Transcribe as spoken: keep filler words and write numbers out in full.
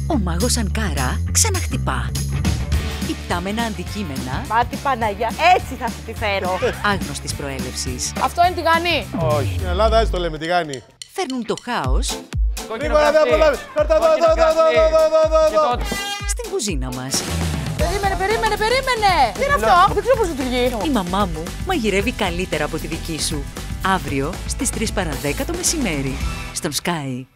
Ο μάγος Ανκάρα ξαναχτυπά. Υπτάμενα αντικείμενα. Μάτι Παναγιά, έτσι θα σου τη φέρω. Άγνωστης προέλευσης. Αυτό είναι τηγανή. Όχι. Στην Ελλάδα έτσι το λέμε, τηγάνι. Φέρνουν το χάος Γρήγορα δεν προλάβεις. Κάρτα εδώ, εδώ, εδώ, εδώ, εδώ, εδώ. στην κουζίνα μας. Περίμενε, περίμενε, περίμενε. Τι είναι αυτό? Δεν ξέρω πώς λειτουργεί. Η μαμά μου μαγειρεύει καλύτερα από τη δική σου. Αύριο στις τρεις παρά δέκα το μεσημέρι. Στον Sky.